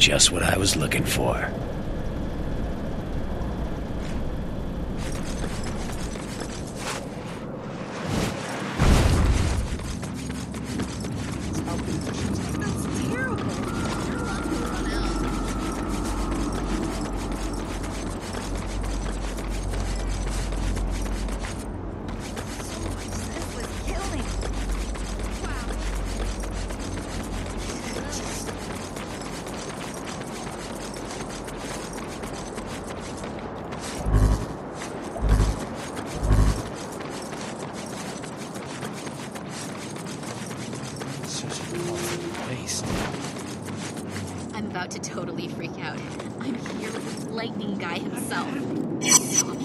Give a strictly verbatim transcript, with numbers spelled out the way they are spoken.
Just what I was looking for. I'm about to totally freak out. I'm here with the lightning guy himself.